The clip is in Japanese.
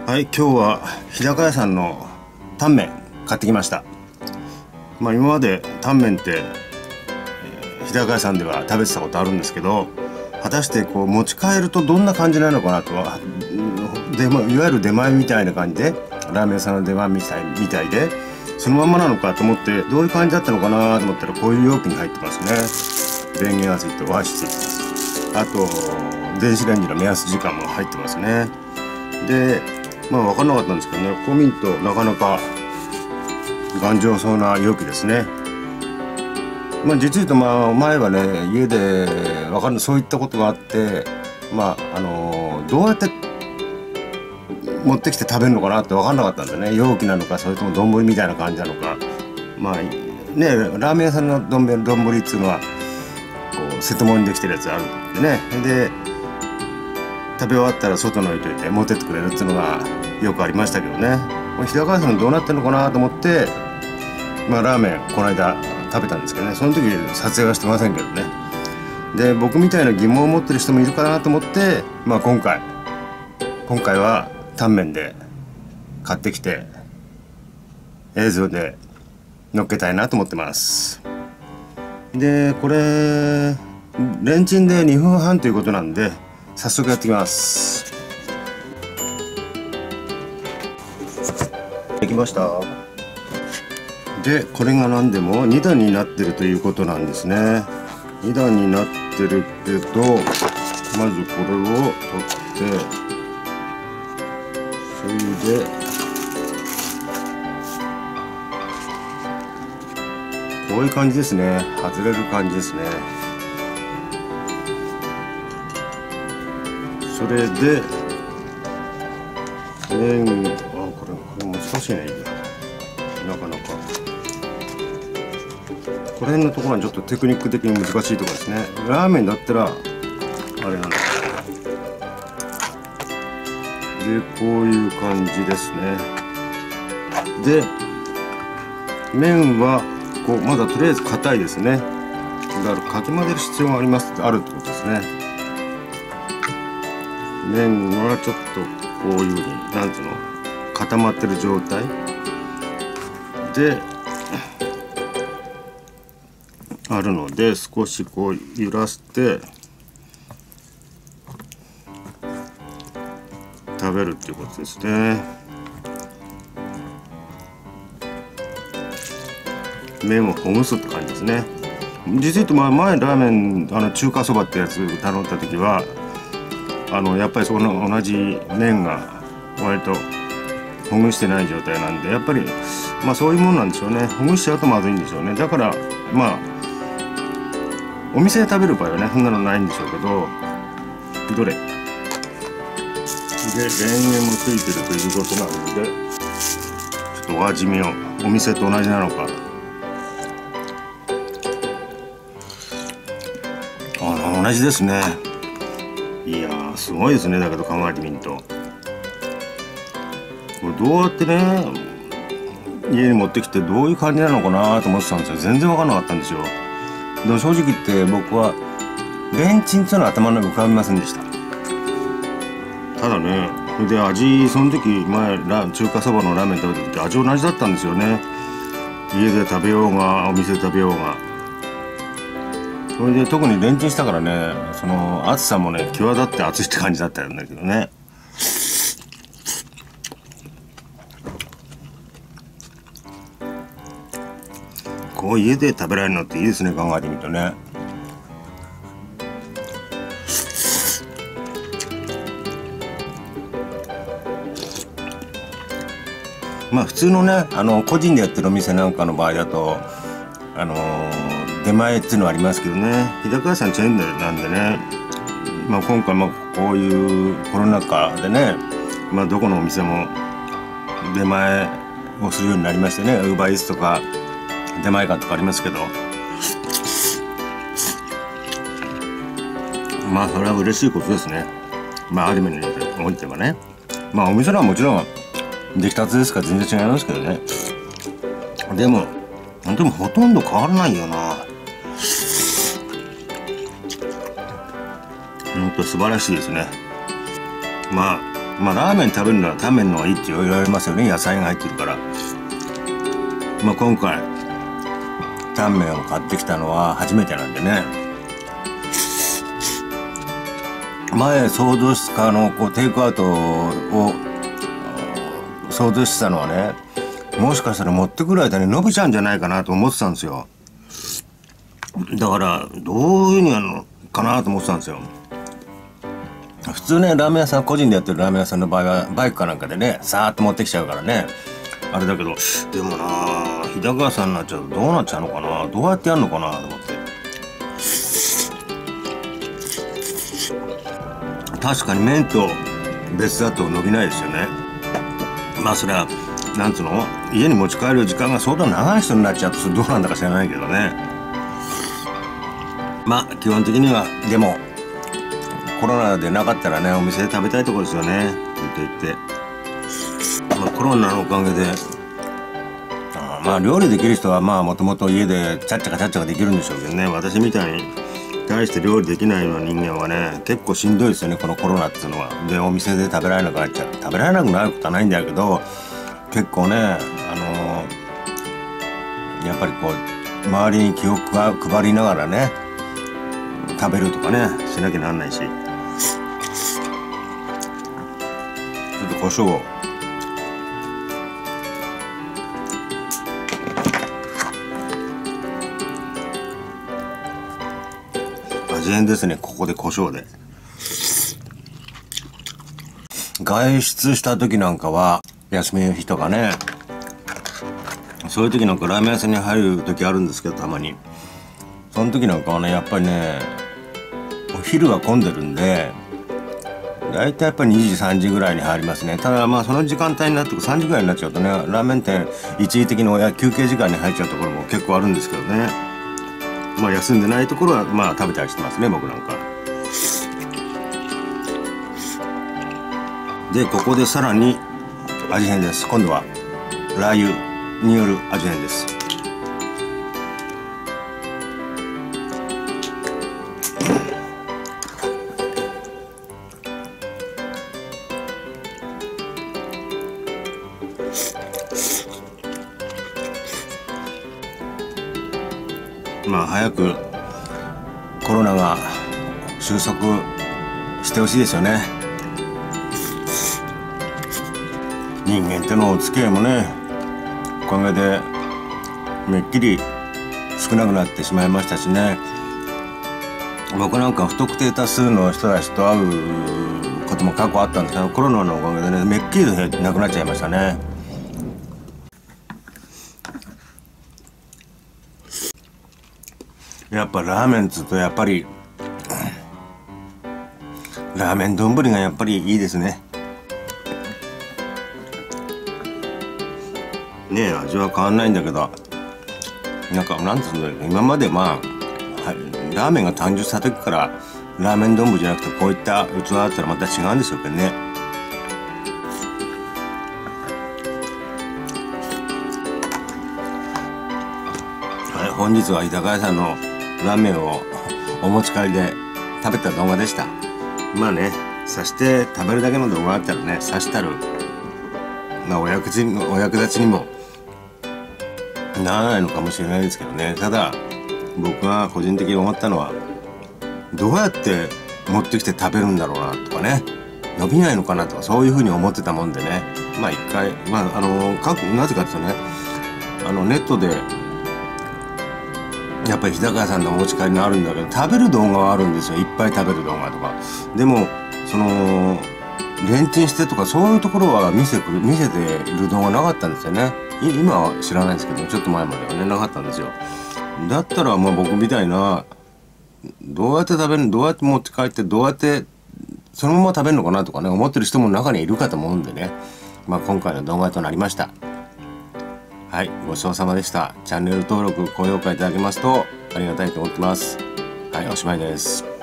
はい、今日は日高屋さんのタンメン買ってきました。今までタンメンって、日高屋さんでは食べてたことあるんですけど、果たしてこう持ち帰るとどんな感じなのかなとは、いわゆる出前みたいな感じで、ラーメン屋さんの出前みたいでそのままなのかと思って、どういう感じだったのかなと思ったら、こういう容器に入ってますね。電源がついて和紙ついてます。あと電子レンジの目安時間も入ってますね。で分かんなかったんですけどね、こう見るとなかなか頑丈そうな容器ですね。実言うと前はね、家でそういったことがあって、どうやって持ってきて食べるのかなって分かんなかったんですよね。容器なのか、それとも丼みたいな感じなのか。ラーメン屋さんの丼っていうのはこうセット物にできてるやつあるんでね。で食べ終わったら外に置いといて持ってってくれるっていうのがよくありましたけどね。日高屋さんどうなってるのかなと思って、ラーメンこの間食べたんですけどね、その時撮影はしてませんけどね。で僕みたいな疑問を持ってる人もいるかなと思って、今回はタンメンで買ってきて映像で載っけたいなと思ってます。でこれレンチンで2分半ということなんで、早速やってきます。できました。でこれが何でも2段になってるということなんですね。2段になってるけど、まずこれを取って、それでこういう感じですね。外れる感じですね。それで麺、これ難しいね。なかなかこの辺のところはちょっとテクニック的に難しいところですね。ラーメンだったらあれなんだ。でこういう感じですね。で麺はこうまだとりあえず硬いですね。だからかき混ぜる必要があるってことですね。麺はちょっとこういうふうになんていうの、固まってる状態であるので、少しこう揺らして食べるっていうことですね。麺をほぐすって感じですね。実言うと前ラーメン中華そばってやつ頼んだ時はやっぱりその同じ麺が割とほぐしてない状態なんで、やっぱりそういうもんなんでしょうね。ほぐしちゃうとまずいんでしょうね。だからお店で食べる場合はね、そんなのないんでしょうけど、どれで電源もついてるということなので、ちょっとお味見を、お店と同じなのか。同じですね。いやーすごいですね。だけど考えてみると、これどうやってね家に持ってきてどういう感じなのかなと思ってたんですよ。全然分かんなかったんですよ。でも正直言って僕はレンチンっていうのは頭の中に浮かびませんでした。ただね、それで味、その時中華そばのラーメン食べた時味同じだったんですよね。家で食べようがお店で食べようが。それで特にレンチンしたからね、その熱さもね際立って熱いって感じだったんだけどね。こう家で食べられるのっていいですね、考えてみるとね。普通のね個人でやってるお店なんかの場合だと出前っていうのはありますけどね、日高屋さんチェーンなんでね、今回もこういうコロナ禍でね、どこのお店も出前をするようになりましてね、Uber Eatsとか出前館とかありますけど、それは嬉しいことですね。ある意味においてはね、お店はもちろん出来たてですから全然違いますけどね。でもほとんど変わらないよな。本当素晴らしいですね。 まあラーメン食べるならタンメンの方がいいって言われますよね、野菜が入ってるから。まあ今回タンメンを買ってきたのは初めてなんでね。前想像したこうテイクアウトを想像してたのはね、もしかしたら持ってくる間に伸びちゃうんじゃないかなと思ってたんですよ。だからどういうふうにやるのかなと思ってたんですよ。普通ね、ラーメン屋さん、個人でやってるラーメン屋さんの場合はバイクかなんかでねさーっと持ってきちゃうからねあれだけど、でもな日高屋さんになっちゃうとどうなっちゃうのかな、どうやってやるのかなと思って。確かに麺と別だと伸びないですよね。まあそれはなんつうの、家に持ち帰る時間が相当長い人になっちゃうとどうなんだか知らないけどね。まあ基本的にはでもコロナでなかったらねお店で食べたいところですよね。と言って、まあ、コロナのおかげでまあ料理できる人はまあもともと家でちゃっちゃかできるんでしょうけどね、私みたいに大して料理できないような人間はね結構しんどいですよね、このコロナっていうのは。でお店で食べられなくなっちゃう、食べられなくなることはないんだけど結構ねやっぱりこう周りに気を配りながらね食べるとかねしなきゃなんないし。ちょっと胡椒を味変ですね。ここで胡椒で。外出した時なんかは休みの日とかね、そういう時なんかラーメン屋さんに入る時あるんですけど、たまにその時なんかはねやっぱりねお昼は混んでるんでだいたいやっぱり2時3時ぐらいに入りますね。ただまあその時間帯になって3時ぐらいになっちゃうとねラーメン店一時的に休憩時間に入っちゃうところも結構あるんですけどね。まあ休んでないところはまあ食べたりしてますね、僕なんか。でここでさらに味変です。今度はラー油による味変です。まあ早くコロナが収束してほしいですよね。人間とのお付き合いもねおかげでめっきり少なくなってしまいましたしね。僕なんか不特定多数の人たちと会うことも過去あったんですけど、コロナのおかげでねめっきりなくなっちゃいましたね。やっぱラーメンっつうとやっぱりラーメン丼がやっぱりいいですね。ねえ味は変わんないんだけどなんかなんつうんだろう、今までまあラーメンが誕生した時からラーメン丼じゃなくてこういった器だったらまた違うんでしょうけどね。はい、本日は日高屋さんのラーメンをお持ち帰りで食べた動画でした。まあね刺して食べるだけの動画だったらね刺したる、まあ、お役立ちにもならないのかもしれないですけどね。ただ僕が個人的に思ったのはどうやって持ってきて食べるんだろうなとかね、伸びないのかなとかそういうふうに思ってたもんでね、まあ一回まあなぜかっていうとねネットでやっぱり日高屋さんのお持ち帰りのあるんだけど食べる動画はあるんですよ、いっぱい食べる動画とか。でもそのレンチンしてとかそういうところは見せてる動画なかったんですよね。今は知らないんですけどちょっと前まではねなかったんですよ。だったらまあ僕みたいなどうやって食べる、どうやって持って帰ってどうやってそのまま食べるのかなとかね思ってる人も中にいるかと思うんでね、まあ今回の動画となりました。はい、ごちそうさまでした。チャンネル登録高評価いただけますとありがたいと思ってます。はい、おしまいです。